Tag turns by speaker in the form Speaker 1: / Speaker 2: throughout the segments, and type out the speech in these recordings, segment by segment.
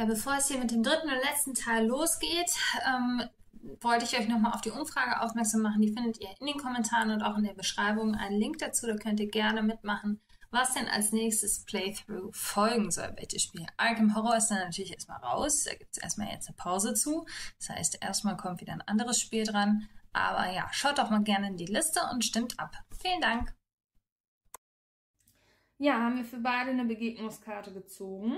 Speaker 1: Ja, bevor es hier mit dem dritten und letzten Teil losgeht, wollte ich euch nochmal auf die Umfrage aufmerksam machen. Die findet ihr in den Kommentaren und auch in der Beschreibung. Einen Link dazu, da könnt ihr gerne mitmachen, was denn als nächstes Playthrough folgen soll, welches Spiel. Arkham Horror ist dann natürlich erstmal raus. Da gibt es erstmal jetzt eine Pause zu. Das heißt, erstmal kommt wieder ein anderes Spiel dran. Aber ja, schaut doch mal gerne in die Liste und stimmt ab. Vielen Dank.
Speaker 2: Ja, haben wir für beide eine Begegnungskarte gezogen.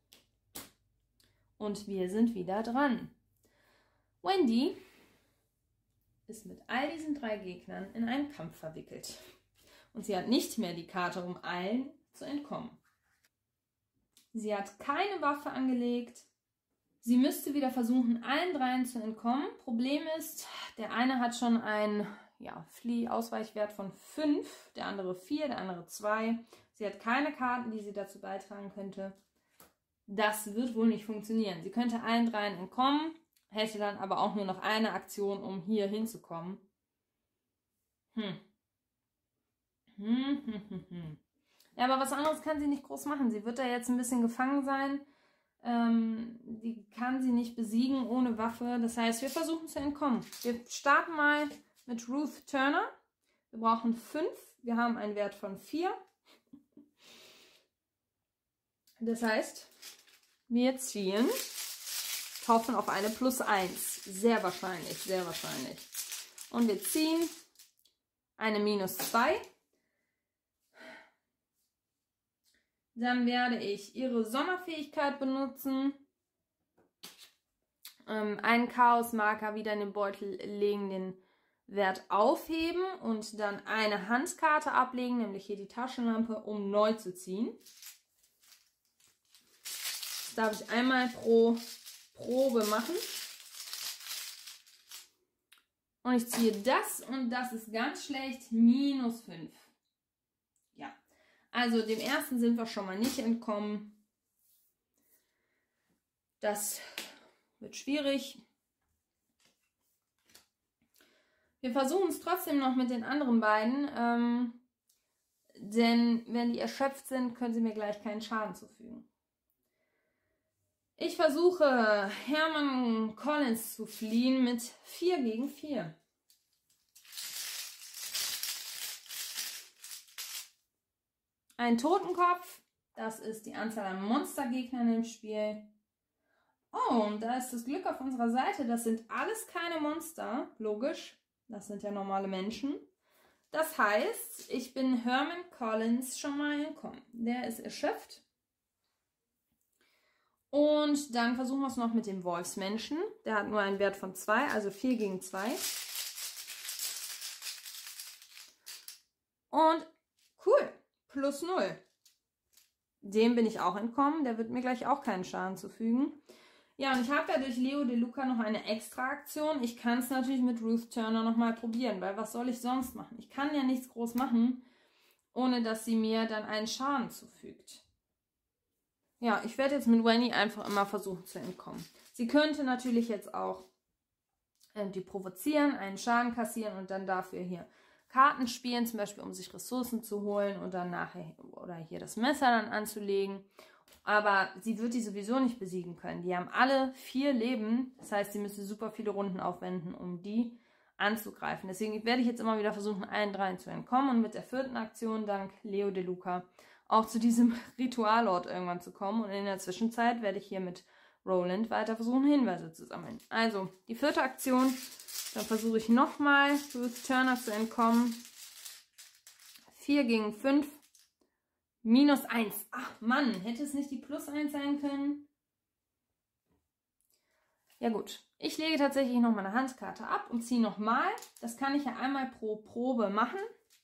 Speaker 2: Und wir sind wieder dran. Wendy ist mit all diesen 3 Gegnern in einen Kampf verwickelt. Und sie hat nicht mehr die Karte, um allen zu entkommen. Sie hat keine Waffe angelegt. Sie müsste wieder versuchen, allen 3 zu entkommen. Problem ist, der eine hat schon einen Flieh-Ausweichwert von 5, der andere 4, der andere 2. Sie hat keine Karten, die sie dazu beitragen könnte. Das wird wohl nicht funktionieren. Sie könnte allen 3 entkommen, hätte dann aber auch nur noch eine Aktion, um hier hinzukommen. Ja, aber was anderes kann sie nicht groß machen. Sie wird da jetzt ein bisschen gefangen sein. Die kann sie nicht besiegen ohne Waffe. Das heißt, wir versuchen zu entkommen. Wir starten mal mit Ruth Turner. Wir brauchen 5. Wir haben einen Wert von 4. Das heißt, wir ziehen, hoffen auf eine +1. Sehr wahrscheinlich, sehr wahrscheinlich. Und wir ziehen eine -2. Dann werde ich ihre Sonderfähigkeit benutzen. Einen Chaosmarker wieder in den Beutel legen, den Wert aufheben und dann eine Handkarte ablegen, nämlich hier die Taschenlampe, um neu zu ziehen. Das darf ich einmal pro Probe machen. Und ich ziehe das und das ist ganz schlecht, -5. Ja, also dem ersten sind wir schon mal nicht entkommen. Das wird schwierig. Wir versuchen es trotzdem noch mit den anderen beiden, denn wenn die erschöpft sind, können sie mir gleich keinen Schaden zufügen. Ich versuche, Herman Collins zu fliehen mit 4 gegen 4. Ein Totenkopf, das ist die Anzahl an Monstergegnern im Spiel. Oh, und da ist das Glück auf unserer Seite. Das sind alles keine Monster, logisch. Das sind ja normale Menschen. Das heißt, ich bin Herman Collins schon mal entkommen. Der ist erschöpft. Und dann versuchen wir es noch mit dem Wolfsmenschen. Der hat nur einen Wert von 2, also 4 gegen 2. Und cool, +0. Dem bin ich auch entkommen. Der wird mir gleich auch keinen Schaden zufügen. Ja, und ich habe ja durch Leo De Luca noch eine extra Aktion. Ich kann es natürlich mit Ruth Turner nochmal probieren, weil was soll ich sonst machen? Ich kann ja nichts groß machen, ohne dass sie mir dann einen Schaden zufügt. Ja, ich werde jetzt mit Wendy einfach immer versuchen zu entkommen. Sie könnte natürlich jetzt auch die provozieren, einen Schaden kassieren und dann dafür hier Karten spielen, zum Beispiel um sich Ressourcen zu holen und dann nachher oder hier das Messer dann anzulegen. Aber sie wird die sowieso nicht besiegen können. Die haben alle 4 Leben, das heißt, sie müsste super viele Runden aufwenden, um die anzugreifen. Deswegen werde ich jetzt immer wieder versuchen, allen 3 zu entkommen und mit der 4. Aktion, dank Leo De Luca, auch zu diesem Ritualort irgendwann zu kommen. Und in der Zwischenzeit werde ich hier mit Roland weiter versuchen, Hinweise zu sammeln. Also, die 4. Aktion, dann versuche ich nochmal Ruth Turner zu entkommen. 4 gegen 5. -1. Ach Mann, hätte es nicht die +1 sein können? Ja gut, ich lege tatsächlich noch mal eine Handkarte ab und ziehe nochmal. Das kann ich ja einmal pro Probe machen.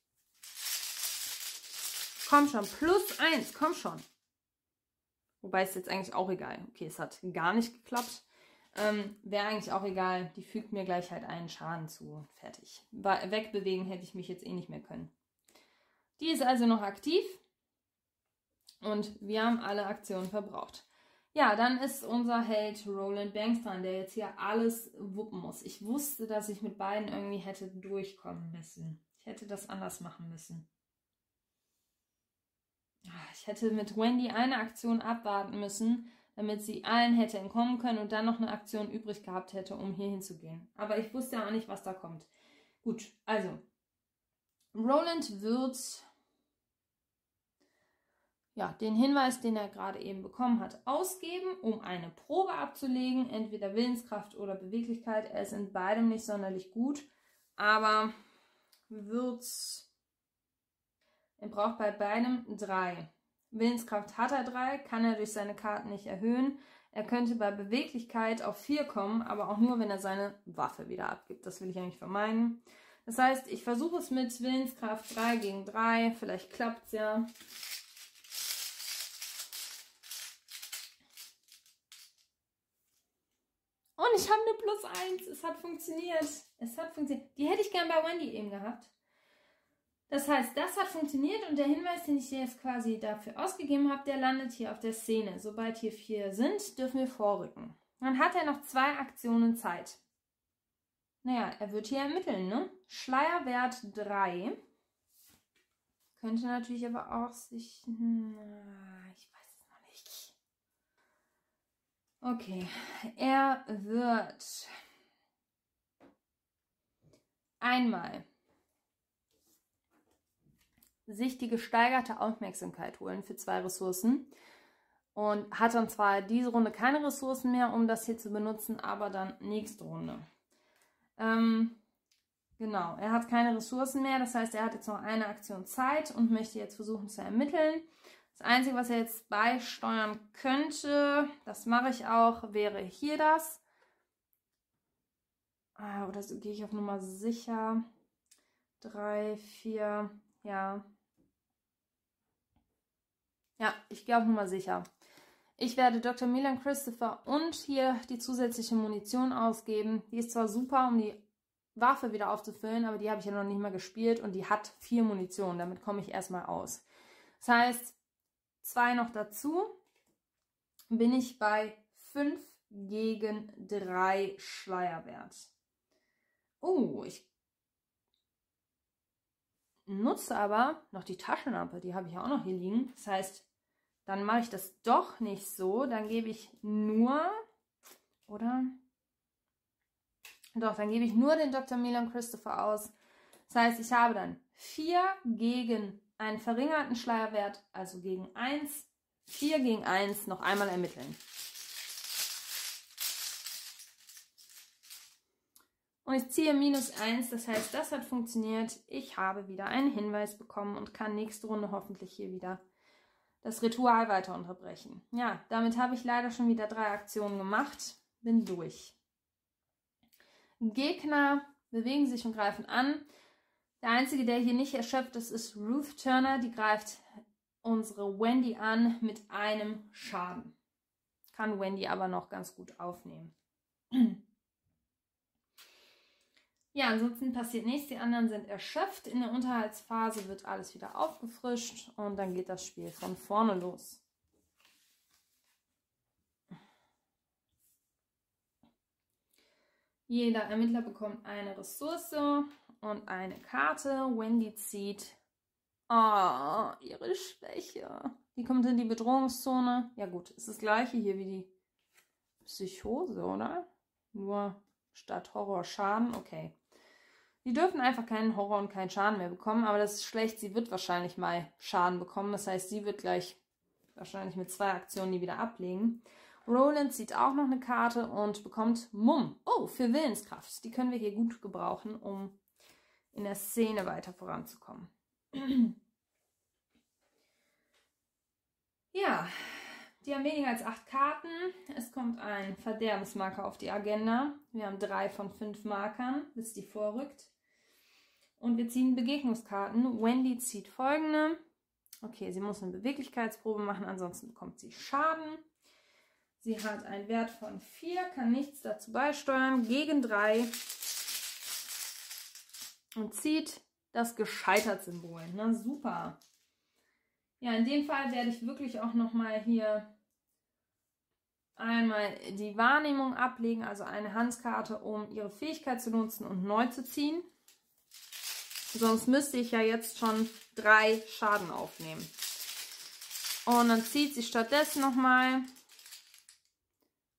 Speaker 2: Komm schon, +1, komm schon. Wobei es jetzt eigentlich auch egal. Okay, es hat gar nicht geklappt. Wäre eigentlich auch egal. Die fügt mir gleich halt einen Schaden zu. Fertig. Wegbewegen hätte ich mich jetzt eh nicht mehr können. Die ist also noch aktiv. Und wir haben alle Aktionen verbraucht. Ja, dann ist unser Held Roland Banks dran, der jetzt hier alles wuppen muss. Ich wusste, dass ich mit beiden irgendwie hätte durchkommen müssen. Ich hätte das anders machen müssen. Ich hätte mit Wendy eine Aktion abwarten müssen, damit sie allen hätte entkommen können und dann noch eine Aktion übrig gehabt hätte, um hier hinzugehen. Aber ich wusste ja auch nicht, was da kommt. Gut, also Roland wird ja den Hinweis, den er gerade eben bekommen hat, ausgeben, um eine Probe abzulegen, entweder Willenskraft oder Beweglichkeit. Er ist in beidem nicht sonderlich gut, aber er braucht bei beidem 3. Willenskraft hat er 3, kann er durch seine Karten nicht erhöhen. Er könnte bei Beweglichkeit auf 4 kommen, aber auch nur, wenn er seine Waffe wieder abgibt. Das will ich eigentlich vermeiden. Das heißt, ich versuche es mit Willenskraft 3 gegen 3. Vielleicht klappt es ja. Und ich habe eine +1. Es hat funktioniert. Es hat funktioniert. Die hätte ich gern bei Wendy eben gehabt. Das heißt, das hat funktioniert und der Hinweis, den ich dir jetzt quasi dafür ausgegeben habe, der landet hier auf der Szene. Sobald hier 4 sind, dürfen wir vorrücken. Dann hat er noch 2 Aktionen Zeit. Naja, er wird hier ermitteln, ne? Schleierwert 3. Könnte natürlich aber auch sich... ich weiß es noch nicht. Okay, er wird einmal sich die gesteigerte Aufmerksamkeit holen für 2 Ressourcen und hat dann zwar diese Runde keine Ressourcen mehr, um das hier zu benutzen, aber dann nächste Runde. Genau, er hat keine Ressourcen mehr, das heißt, er hat jetzt noch eine Aktion Zeit und möchte jetzt versuchen zu ermitteln. Das Einzige, was er jetzt beisteuern könnte, das mache ich auch, wäre hier das. Oder so gehe ich auf Nummer sicher. 3, 4, ja. Ja, ich gehe auf Nummer sicher. Ich werde Dr. Milan Christopher und hier die zusätzliche Munition ausgeben. Die ist zwar super, um die Waffe wieder aufzufüllen, aber die habe ich ja noch nicht mal gespielt und die hat 4 Munition. Damit komme ich erstmal aus. Das heißt, 2 noch dazu, bin ich bei 5 gegen 3 Schleierwert. Oh, ich nutze aber noch die Taschenlampe, die habe ich ja auch noch hier liegen. Das heißt, dann mache ich das doch nicht so. Dann gebe ich nur, oder? Doch, dann gebe ich nur den Dr. Milan Christopher aus. Das heißt, ich habe dann 4 gegen einen verringerten Schleierwert, also gegen 1. 4 gegen 1, noch einmal ermitteln. Und ich ziehe -1, das heißt, das hat funktioniert. Ich habe wieder einen Hinweis bekommen und kann nächste Runde hoffentlich hier wieder das Ritual weiter unterbrechen. Ja, damit habe ich leider schon wieder 3 Aktionen gemacht. Bin durch. Gegner bewegen sich und greifen an. Der einzige, der hier nicht erschöpft ist, ist Ruth Turner. Die greift unsere Wendy an mit einem Schaden. Kann Wendy aber noch ganz gut aufnehmen. Ja, ansonsten passiert nichts. Die anderen sind erschöpft. In der Unterhaltsphase wird alles wieder aufgefrischt und dann geht das Spiel von vorne los. Jeder Ermittler bekommt eine Ressource und eine Karte. Wendy zieht ihre Schwäche. Die kommt in die Bedrohungszone. Ja gut, ist das gleiche hier wie die Psychose, oder? Nur statt Horror Schaden. Okay. Die dürfen einfach keinen Horror und keinen Schaden mehr bekommen, aber das ist schlecht. Sie wird wahrscheinlich mal Schaden bekommen. Das heißt, sie wird gleich wahrscheinlich mit 2 Aktionen die wieder ablegen. Roland zieht auch noch eine Karte und bekommt Mumm. Oh, für Willenskraft. Die können wir hier gut gebrauchen, um in der Szene weiter voranzukommen. Ja, die haben weniger als 8 Karten. Es kommt ein Verderbensmarker auf die Agenda. Wir haben 3 von 5 Markern, bis die vorrückt. Und wir ziehen Begegnungskarten. Wendy zieht folgende. Okay, sie muss eine Beweglichkeitsprobe machen, ansonsten bekommt sie Schaden. Sie hat einen Wert von 4, kann nichts dazu beisteuern, gegen 3 und zieht das Gescheitert-Symbol. Na super. Ja, in dem Fall werde ich wirklich auch nochmal hier einmal die Wahrnehmung ablegen, also eine Handkarte, um ihre Fähigkeit zu nutzen und neu zu ziehen. Sonst müsste ich ja jetzt schon 3 Schaden aufnehmen. Und dann zieht sie stattdessen nochmal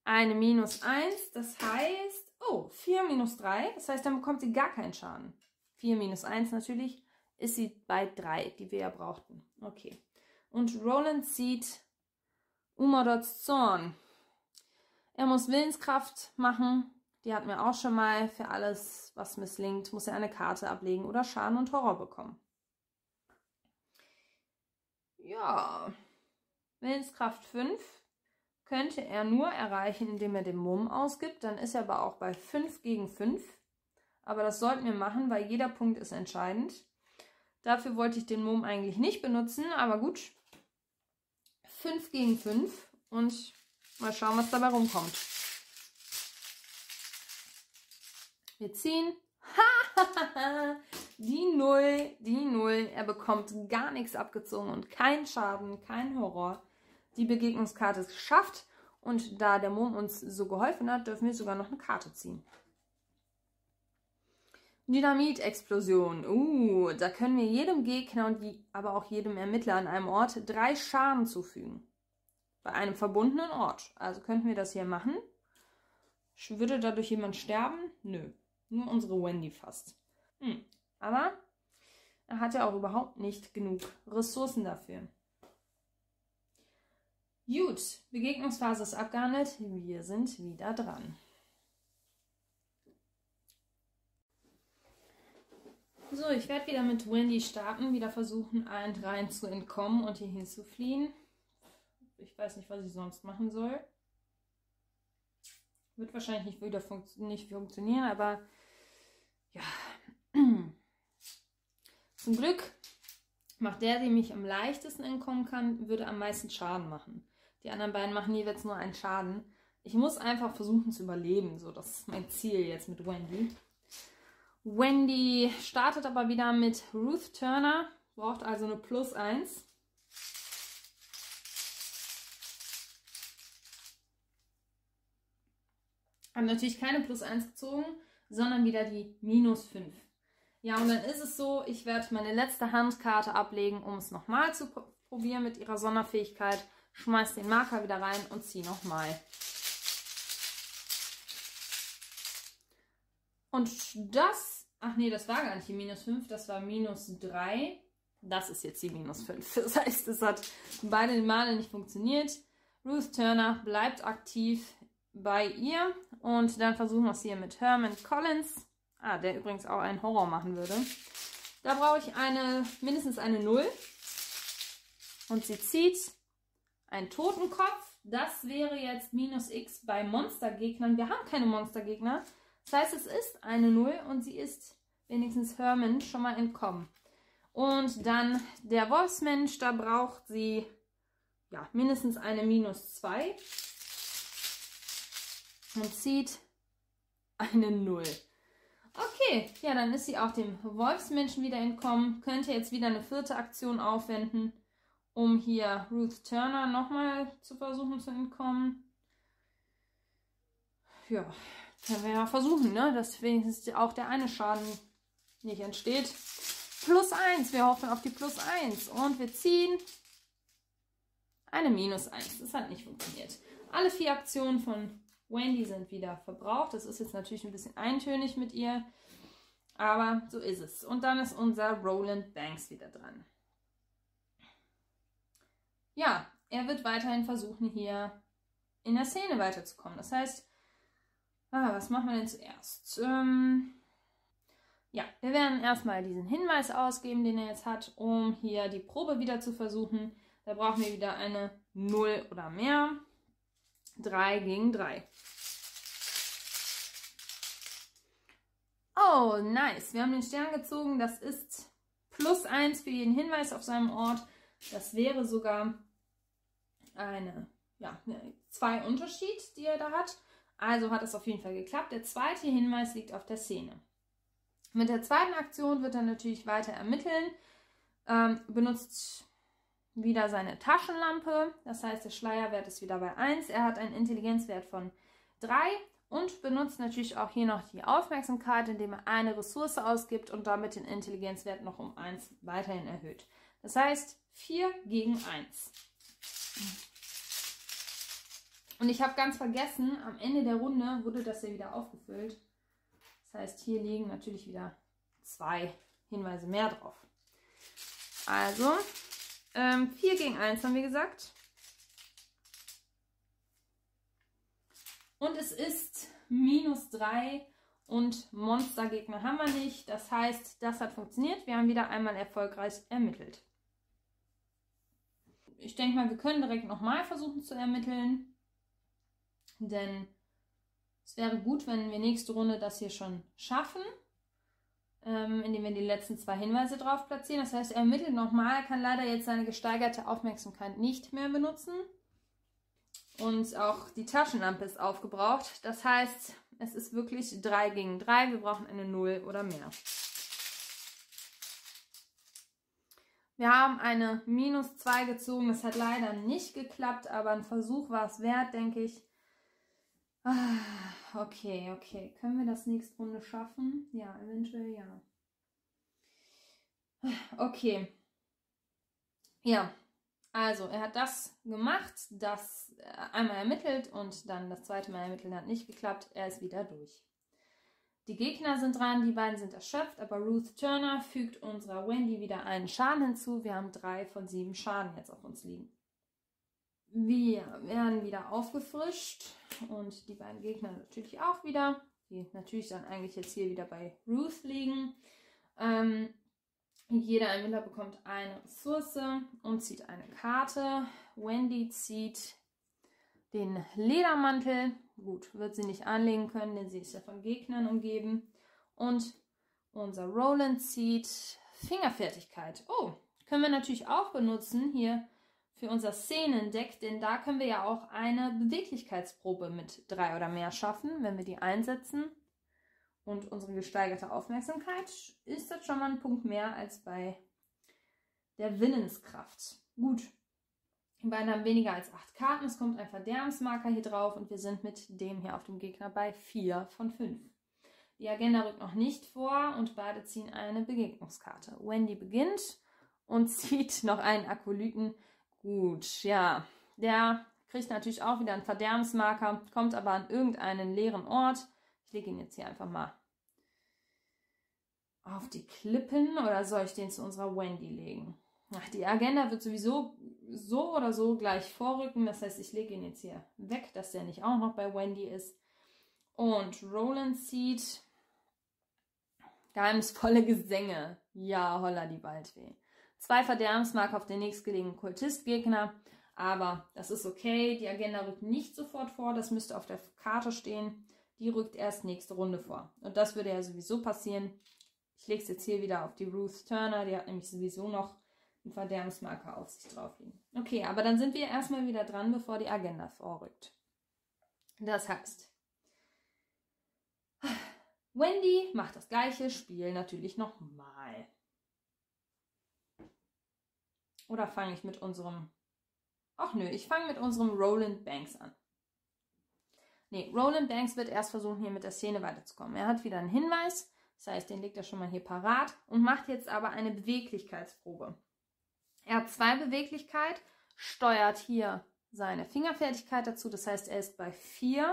Speaker 2: eine -1, das heißt, oh, 4 minus 3, das heißt, dann bekommt sie gar keinen Schaden. 4 minus 1 natürlich, ist sie bei 3, die wir ja brauchten. Okay. Und Roland zieht Umadots Zorn. Er muss Willenskraft machen. Die hatten wir auch schon mal. Für alles, was misslingt, muss er eine Karte ablegen oder Schaden und Horror bekommen. Ja. Willenskraft 5 könnte er nur erreichen, indem er den Mumm ausgibt. Dann ist er aber auch bei 5 gegen 5. Aber das sollten wir machen, weil jeder Punkt ist entscheidend. Dafür wollte ich den Mumm eigentlich nicht benutzen, aber gut. 5 gegen 5 und mal schauen, was dabei rumkommt. Wir ziehen. Die 0, die 0. Er bekommt gar nichts abgezogen und kein Schaden, kein Horror. Die Begegnungskarte ist geschafft und da der Mumm uns so geholfen hat, dürfen wir sogar noch eine Karte ziehen. Dynamitexplosion. Da können wir jedem Gegner und aber auch jedem Ermittler an einem Ort 3 Schaden zufügen. Bei einem verbundenen Ort. Also könnten wir das hier machen. Würde dadurch jemand sterben? Nö. Nur unsere Wendy fast. Aber er hat ja auch überhaupt nicht genug Ressourcen dafür. Gut, Begegnungsphase ist abgehandelt. Wir sind wieder dran. So, ich werde wieder mit Wendy starten, wieder versuchen, allen 3 zu entkommen und hier hinzufliehen. Ich weiß nicht, was ich sonst machen soll. Wird wahrscheinlich nicht funktionieren, aber ja. Zum Glück macht der, dem ich am leichtesten entkommen kann, würde am meisten Schaden machen. Die anderen beiden machen jeweils nur einen Schaden. Ich muss einfach versuchen zu überleben. So, das ist mein Ziel jetzt mit Wendy. Wendy startet aber wieder mit Ruth Turner, braucht also eine +1. Hat natürlich keine +1 gezogen, sondern wieder die -5. Ja, und dann ist es so, ich werde meine letzte Handkarte ablegen, um es nochmal zu probieren mit ihrer Sonderfähigkeit. Schmeiß den Marker wieder rein und ziehe nochmal. Und das, ach nee, das war gar nicht die -5, das war -3. Das ist jetzt die -5. Das heißt, es hat beide Male nicht funktioniert. Ruth Turner bleibt aktiv bei ihr. Und dann versuchen wir es hier mit Herman Collins. Der übrigens auch einen Horror machen würde. Da brauche ich mindestens eine 0. Und sie zieht einen Totenkopf. Das wäre jetzt -X bei Monstergegnern. Wir haben keine Monstergegner. Das heißt, es ist eine 0 und sie ist wenigstens Herman schon mal entkommen. Und dann der Wolfsmensch, da braucht sie ja mindestens eine -2 und zieht eine 0. Okay, ja, dann ist sie auch dem Wolfsmenschen wieder entkommen. Könnte jetzt wieder eine 4. Aktion aufwenden, um hier Ruth Turner nochmal zu versuchen zu entkommen. Ja, können wir ja versuchen, ne? Dass wenigstens auch der eine Schaden nicht entsteht. +1, wir hoffen auf die +1 und wir ziehen eine -1. Das hat nicht funktioniert. Alle 4 Aktionen von Wendy sind wieder verbraucht. Das ist jetzt natürlich ein bisschen eintönig mit ihr, aber so ist es. Und dann ist unser Roland Banks wieder dran. Ja, er wird weiterhin versuchen, hier in der Szene weiterzukommen. Das heißt, was machen wir denn zuerst? Ja, wir werden erstmal diesen Hinweis ausgeben, den er jetzt hat, um hier die Probe wieder zu versuchen. Da brauchen wir wieder eine 0 oder mehr. 3 gegen 3. Oh, nice. Wir haben den Stern gezogen. Das ist +1 für jeden Hinweis auf seinem Ort. Das wäre sogar eine 2 Unterschied, die er da hat. Also hat es auf jeden Fall geklappt. Der zweite Hinweis liegt auf der Szene. Mit der zweiten Aktion wird er natürlich weiter ermitteln. Benutzt wieder seine Taschenlampe. Das heißt, der Schleierwert ist wieder bei 1. Er hat einen Intelligenzwert von 3 und benutzt natürlich auch hier noch die Aufmerksamkeit, indem er eine Ressource ausgibt und damit den Intelligenzwert noch um 1 weiterhin erhöht. Das heißt 4 gegen 1. Und ich habe ganz vergessen, am Ende der Runde wurde das ja wieder aufgefüllt. Das heißt, hier liegen natürlich wieder 2 Hinweise mehr drauf. Also, 4 gegen 1 haben wir gesagt. Und es ist -3 und Monstergegner haben wir nicht. Das heißt, das hat funktioniert. Wir haben wieder einmal erfolgreich ermittelt. Ich denke mal, wir können direkt nochmal versuchen zu ermitteln. Denn es wäre gut, wenn wir nächste Runde das hier schon schaffen. Indem wir die letzten 2 Hinweise drauf platzieren. Das heißt, er ermittelt nochmal, kann leider jetzt seine gesteigerte Aufmerksamkeit nicht mehr benutzen. Und auch die Taschenlampe ist aufgebraucht. Das heißt, es ist wirklich 3 gegen 3. Wir brauchen eine 0 oder mehr. Wir haben eine -2 gezogen. Das hat leider nicht geklappt, aber ein Versuch war es wert, denke ich. Okay. Können wir das nächste Runde schaffen? Ja, eventuell ja. Okay. Ja. Also, er hat das gemacht, das einmal ermittelt und dann das zweite Mal ermitteln hat nicht geklappt. Er ist wieder durch. Die Gegner sind dran, die beiden sind erschöpft, aber Ruth Turner fügt unserer Wendy wieder einen Schaden hinzu. Wir haben 3 von 7 Schaden jetzt auf uns liegen. Wir werden wieder aufgefrischt und die beiden Gegner natürlich auch wieder, die natürlich dann eigentlich jetzt hier wieder bei Ruth liegen. Jeder Ermittler bekommt eine Ressource und zieht eine Karte. Wendy zieht den Ledermantel. Gut, wird sie nicht anlegen können, denn sie ist ja von Gegnern umgeben. Und unser Roland zieht Fingerfertigkeit. Oh, können wir natürlich auch benutzen hier für unser Szenendeck, denn da können wir ja auch eine Beweglichkeitsprobe mit 3 oder mehr schaffen, wenn wir die einsetzen. Und unsere gesteigerte Aufmerksamkeit ist das schon mal ein Punkt mehr als bei der Willenskraft. Gut, die beiden haben weniger als 8 Karten. Es kommt ein Verderbensmarker hier drauf und wir sind mit dem hier auf dem Gegner bei 4 von 5. Die Agenda rückt noch nicht vor und beide ziehen eine Begegnungskarte. Wendy beginnt und zieht noch einen Akolyten. Gut, ja, der kriegt natürlich auch wieder einen Verderbensmarker, kommt aber an irgendeinen leeren Ort. Ich lege ihn jetzt hier einfach mal auf die Klippen oder soll ich den zu unserer Wendy legen? Ach, die Agenda wird sowieso so oder so gleich vorrücken. Das heißt, ich lege ihn jetzt hier weg, dass der nicht auch noch bei Wendy ist. Und Roland zieht geheimnisvolle Gesänge. Ja, holla die Waldfee. 2 Verderbensmarker auf den nächstgelegenen Kultistgegner. Aber das ist okay. Die Agenda rückt nicht sofort vor. Das müsste auf der Karte stehen. Die rückt erst nächste Runde vor. Und das würde ja sowieso passieren. Ich lege es jetzt hier wieder auf die Ruth Turner. Die hat nämlich sowieso noch einen Verderbensmarker auf sich drauf liegen. Okay, aber dann sind wir erstmal wieder dran, bevor die Agenda vorrückt. Das heißt, Wendy macht das gleiche Spiel natürlich nochmal. Oder fange ich mit unserem... Ach nö, ich fange mit unserem Roland Banks an. Nee, Roland Banks wird erst versuchen, hier mit der Szene weiterzukommen. Er hat wieder einen Hinweis, das heißt, den legt er schon mal hier parat und macht jetzt aber eine Beweglichkeitsprobe. Er hat 2 Beweglichkeit, steuert hier seine Fingerfertigkeit dazu, das heißt, er ist bei 4.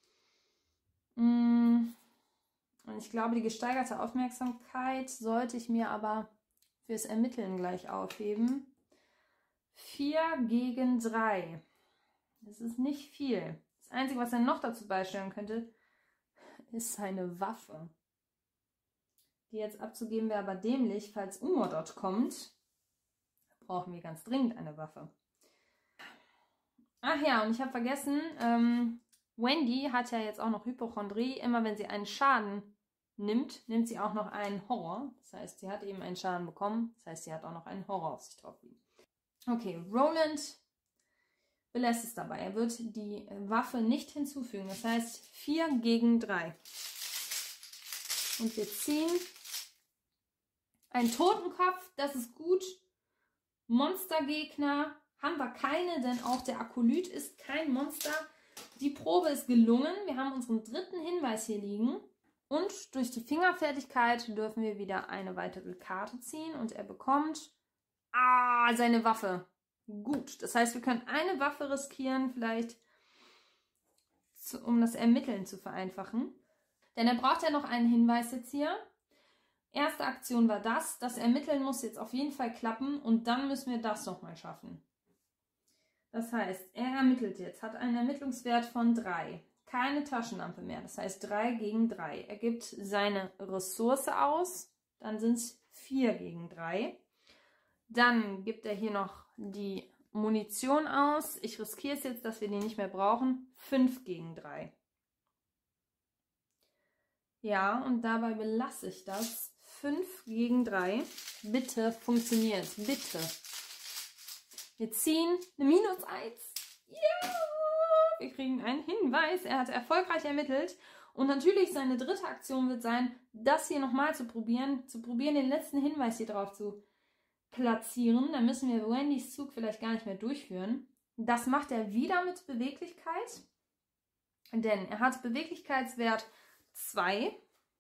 Speaker 2: Und ich glaube, die gesteigerte Aufmerksamkeit sollte ich mir aber fürs Ermitteln gleich aufheben. 4 gegen 3. Das ist nicht viel. Das Einzige, was er noch dazu beisteuern könnte, ist seine Waffe. Die jetzt abzugeben wäre aber dämlich, falls Umor dort kommt. Brauchen wir ganz dringend eine Waffe. Ach ja, und ich habe vergessen, Wendy hat ja jetzt auch noch Hypochondrie. Immer wenn sie einen Schaden nimmt, nimmt sie auch noch einen Horror. Das heißt, sie hat eben einen Schaden bekommen. Das heißt, sie hat auch noch einen Horror auf sich drauf liegen. Okay, Roland belässt es dabei. Er wird die Waffe nicht hinzufügen. Das heißt 4 gegen 3. Und wir ziehen einen Totenkopf. Das ist gut. Monstergegner haben wir keine, denn auch der Akolyt ist kein Monster. Die Probe ist gelungen. Wir haben unseren 3. Hinweis hier liegen. Und durch die Fingerfertigkeit dürfen wir wieder eine weitere Karte ziehen. Und er bekommt seine Waffe. Gut, das heißt, wir können eine Waffe riskieren. Vielleicht um das Ermitteln zu vereinfachen. Denn er braucht ja noch einen Hinweis jetzt hier. Erste Aktion war das. Das Ermitteln muss jetzt auf jeden Fall klappen und dann müssen wir das nochmal schaffen. Das heißt, er ermittelt jetzt, hat einen Ermittlungswert von 3. Keine Taschenlampe mehr, das heißt 3 gegen 3. Er gibt seine Ressource aus, dann sind es 4 gegen 3. Dann gibt er hier noch die Munition aus. Ich riskiere es jetzt, dass wir die nicht mehr brauchen. 5 gegen 3. Ja, und dabei belasse ich das. 5 gegen 3. Bitte funktioniert, bitte. Wir ziehen eine -1. Ja! Wir kriegen einen Hinweis. Er hat erfolgreich ermittelt. Und natürlich seine dritte Aktion wird sein, das hier nochmal zu probieren, den letzten Hinweis hier drauf zu platzieren. Dann müssen wir Wendys Zug vielleicht gar nicht mehr durchführen. Das macht er wieder mit Beweglichkeit. Denn er hat Beweglichkeitswert 2.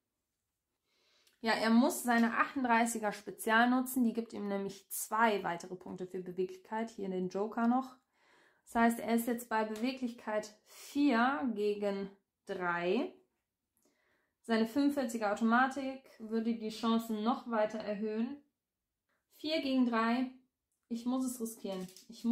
Speaker 2: Ja, er muss seine 38er Spezial nutzen. Die gibt ihm nämlich 2 weitere Punkte für Beweglichkeit. Hier den Joker noch. Das heißt, er ist jetzt bei Beweglichkeit 4 gegen 3. Seine 45er Automatik würde die Chancen noch weiter erhöhen. 4 gegen 3. Ich muss es riskieren.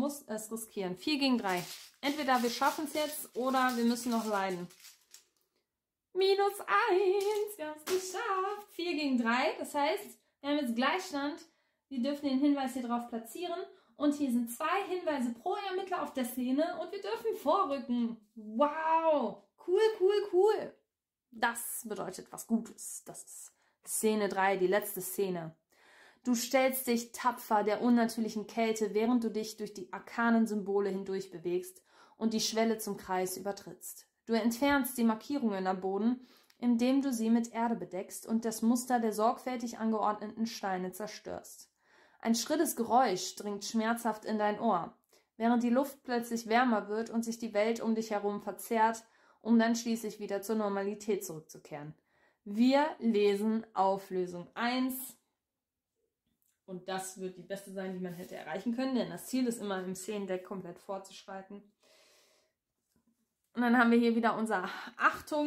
Speaker 2: 4 gegen 3. Entweder wir schaffen es jetzt oder wir müssen noch leiden. -1. Wir haben es geschafft. 4 gegen 3. Das heißt, wir haben jetzt Gleichstand. Wir dürfen den Hinweis hier drauf platzieren. Und hier sind 2 Hinweise pro Ermittler auf der Szene. Und wir dürfen vorrücken. Wow. Cool, cool, cool. Das bedeutet was Gutes. Das ist Szene 3, die letzte Szene. Du stellst dich tapfer der unnatürlichen Kälte, während du dich durch die arkanen Symbole hindurch bewegst und die Schwelle zum Kreis übertrittst. Du entfernst die Markierungen am Boden, indem du sie mit Erde bedeckst und das Muster der sorgfältig angeordneten Steine zerstörst. Ein schrilles Geräusch dringt schmerzhaft in dein Ohr, während die Luft plötzlich wärmer wird und sich die Welt um dich herum verzerrt, um dann schließlich wieder zur Normalität zurückzukehren. Wir lesen Auflösung 1. Und das wird die beste sein, die man hätte erreichen können, denn das Ziel ist immer im Szenendeck komplett fortzuschreiten. Und dann haben wir hier wieder unser Achtung.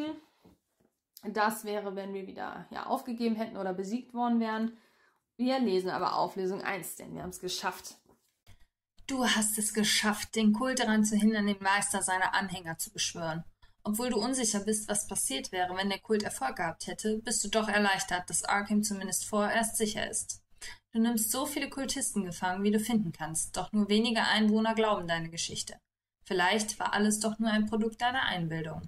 Speaker 2: Das wäre, wenn wir wieder aufgegeben hätten oder besiegt worden wären. Wir lesen aber Auflösung 1, denn wir haben es geschafft.
Speaker 1: Du hast es geschafft, den Kult daran zu hindern, den Meister seiner Anhänger zu beschwören. Obwohl du unsicher bist, was passiert wäre, wenn der Kult Erfolg gehabt hätte, bist du doch erleichtert, dass Arkham zumindest vorerst sicher ist. Du nimmst so viele Kultisten gefangen, wie du finden kannst, doch nur wenige Einwohner glauben deine Geschichte. Vielleicht war alles doch nur ein Produkt deiner Einbildung.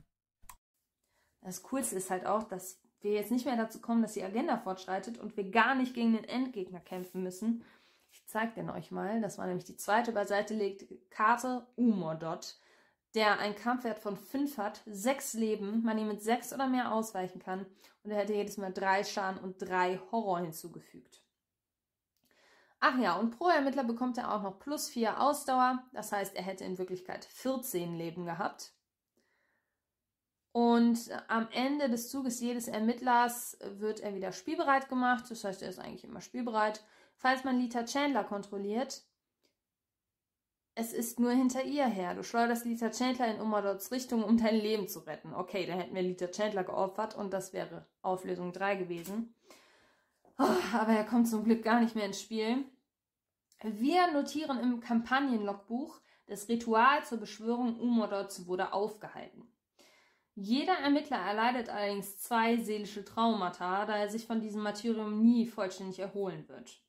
Speaker 2: Das Coolste ist halt auch, dass wir jetzt nicht mehr dazu kommen, dass die Agenda fortschreitet und wir gar nicht gegen den Endgegner kämpfen müssen. Ich zeige den euch mal. Das war nämlich die zweite beiseite gelegte Karte Umordot, der einen Kampfwert von 5 hat, 6 Leben, man ihm mit 6 oder mehr ausweichen kann und er hätte jedes Mal 3 Schaden und 3 Horror hinzugefügt. Ach ja, und pro Ermittler bekommt er auch noch +4 Ausdauer. Das heißt, er hätte in Wirklichkeit 14 Leben gehabt. Und am Ende des Zuges jedes Ermittlers wird er wieder spielbereit gemacht. Das heißt, er ist eigentlich immer spielbereit. Falls man Lita Chandler kontrolliert, es ist nur hinter ihr her. Du schleuderst Lita Chandler in Umadots Richtung, um dein Leben zu retten. Okay, dann hätten wir Lita Chandler geopfert und das wäre Auflösung 3 gewesen. Aber er kommt zum Glück gar nicht mehr ins Spiel. Wir notieren im Kampagnenlogbuch, das Ritual zur Beschwörung Umadots wurde aufgehalten. Jeder Ermittler erleidet allerdings 2 seelische Traumata, da er sich von diesem Martyrium nie vollständig erholen wird.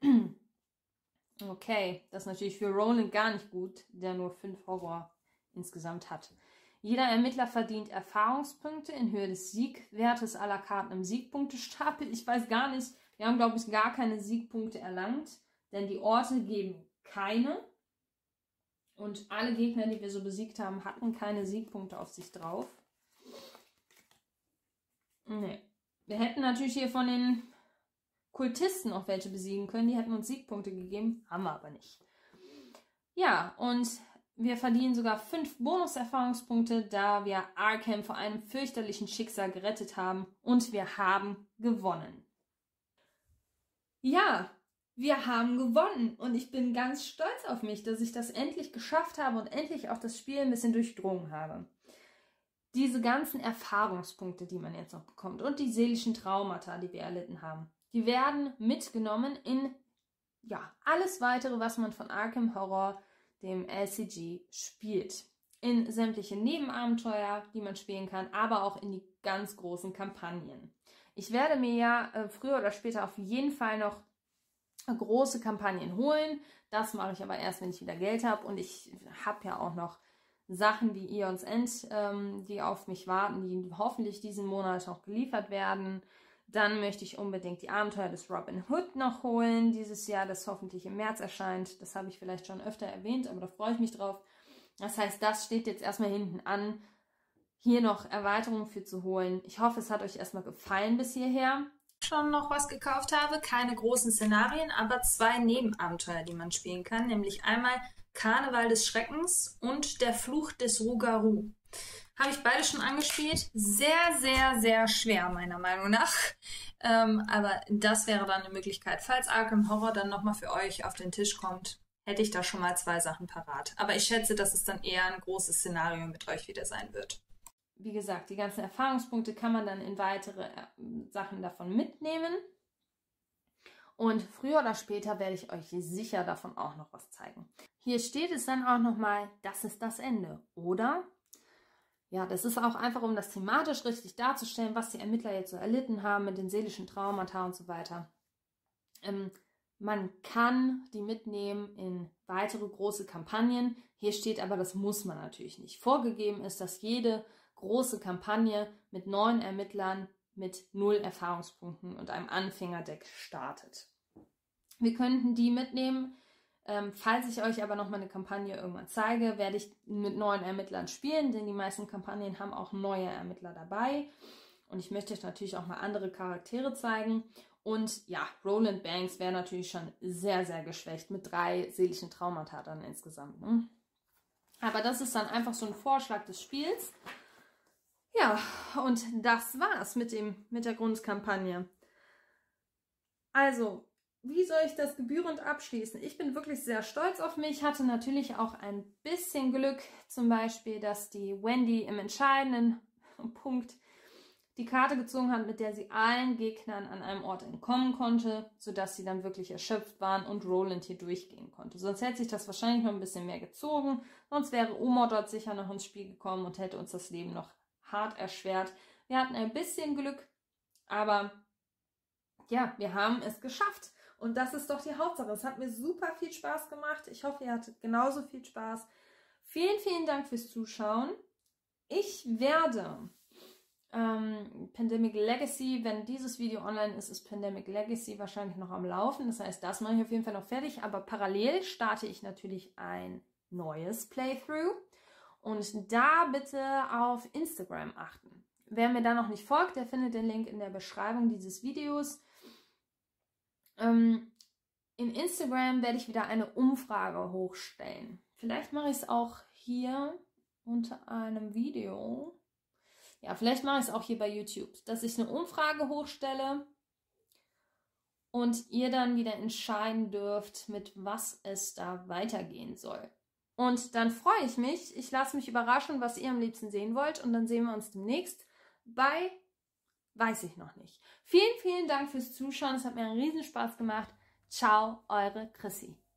Speaker 2: Okay, das ist natürlich für Roland gar nicht gut, der nur 5 Horror insgesamt hat. Jeder Ermittler verdient Erfahrungspunkte in Höhe des Siegwertes aller Karten im Siegpunktestapel. Ich weiß gar nicht, wir haben, glaube ich, gar keine Siegpunkte erlangt, denn die Orte geben keine. Und alle Gegner, die wir so besiegt haben, hatten keine Siegpunkte auf sich drauf. Nee. Wir hätten natürlich hier von den Kultisten auch welche besiegen können. Die hätten uns Siegpunkte gegeben, haben wir aber nicht. Ja, und wir verdienen sogar 5 Bonus-Erfahrungspunkte, da wir Arkham vor einem fürchterlichen Schicksal gerettet haben. Und wir haben gewonnen. Ja, wir haben gewonnen. Und ich bin ganz stolz auf mich, dass ich das endlich geschafft habe und endlich auch das Spiel ein bisschen durchdrungen habe. diese ganzen Erfahrungspunkte, die man jetzt noch bekommt und die seelischen Traumata, die wir erlitten haben, die werden mitgenommen in alles weitere, was man von Arkham Horror, dem LCG, spielt. In sämtliche Nebenabenteuer, die man spielen kann, aber auch in die ganz großen Kampagnen. Ich werde mir ja früher oder später auf jeden Fall noch große Kampagnen holen. Das mache ich aber erst, wenn ich wieder Geld habe. Und ich habe ja auch noch Sachen wie Aeon's End, die auf mich warten, die hoffentlich diesen Monat noch geliefert werden. Dann möchte ich unbedingt die Abenteuer des Robin Hood noch holen dieses Jahr, das hoffentlich im März erscheint. Das habe ich vielleicht schon öfter erwähnt, aber da freue ich mich drauf. Das heißt, das steht jetzt erstmal hinten an, hier noch Erweiterungen für zu holen. Ich hoffe, es hat euch erstmal gefallen bis hierher.
Speaker 1: Schon noch was gekauft habe, keine großen Szenarien, aber 2 Nebenabenteuer, die man spielen kann, nämlich einmal Karneval des Schreckens und der Fluch des Rougarou. Habe ich beide schon angespielt. Sehr, sehr, sehr schwer, meiner Meinung nach. Aber das wäre dann eine Möglichkeit. Falls Arkham Horror dann nochmal für euch auf den Tisch kommt, hätte ich da schon mal 2 Sachen parat. Aber ich schätze, dass es dann eher ein großes Szenario mit euch wieder sein wird.
Speaker 2: Wie gesagt, die ganzen Erfahrungspunkte kann man dann in weitere Sachen davon mitnehmen. Und früher oder später werde ich euch sicher davon auch noch was zeigen. Hier steht es dann auch nochmal, das ist das Ende, oder? Ja, das ist auch einfach, um das thematisch richtig darzustellen, was die Ermittler jetzt so erlitten haben mit den seelischen Traumata und so weiter. Man kann die mitnehmen in weitere große Kampagnen. Hier steht aber, das muss man natürlich nicht. Vorgegeben ist, dass jede große Kampagne mit 9 Ermittlern mit 0 Erfahrungspunkten und einem Anfängerdeck startet. Wir könnten die mitnehmen. Falls ich euch aber nochmal eine Kampagne irgendwann zeige, werde ich mit 9 Ermittlern spielen, denn die meisten Kampagnen haben auch neue Ermittler dabei. Und ich möchte euch natürlich auch mal andere Charaktere zeigen. Und ja, Roland Banks wäre natürlich schon sehr, sehr geschwächt mit 3 seelischen Traumata dann insgesamt. Ne? Aber das ist dann einfach so ein Vorschlag des Spiels. Ja, und das war's mit der Grundkampagne. Also, wie soll ich das gebührend abschließen? Ich bin wirklich sehr stolz auf mich, hatte natürlich auch ein bisschen Glück, zum Beispiel, dass die Wendy im entscheidenden Punkt die Karte gezogen hat, mit der sie allen Gegnern an einem Ort entkommen konnte, sodass sie dann wirklich erschöpft waren und Roland hier durchgehen konnte. Sonst hätte sich das wahrscheinlich noch ein bisschen mehr gezogen, sonst wäre Omar dort sicher noch ins Spiel gekommen und hätte uns das Leben noch hart erschwert. Wir hatten ein bisschen Glück, aber ja, wir haben es geschafft. Und das ist doch die Hauptsache. Es hat mir super viel Spaß gemacht. Ich hoffe, ihr hattet genauso viel Spaß. Vielen, vielen Dank fürs Zuschauen. Ich werde Pandemic Legacy, wenn dieses Video online ist, ist Pandemic Legacy wahrscheinlich noch am Laufen. Das heißt, das mache ich auf jeden Fall noch fertig. Aber parallel starte ich natürlich ein neues Playthrough. Und da bitte auf Instagram achten. Wer mir da noch nicht folgt, der findet den Link in der Beschreibung dieses Videos. In Instagram werde ich wieder eine Umfrage hochstellen. Vielleicht mache ich es auch hier unter einem Video. Ja, vielleicht mache ich es auch hier bei YouTube, dass ich eine Umfrage hochstelle und ihr dann wieder entscheiden dürft, mit was es da weitergehen soll. Und dann freue ich mich. Ich lasse mich überraschen, was ihr am liebsten sehen wollt. Und dann sehen wir uns demnächst bei weiß ich noch nicht. Vielen, vielen Dank fürs Zuschauen. Es hat mir einen Riesenspaß gemacht. Ciao, eure Chrissy.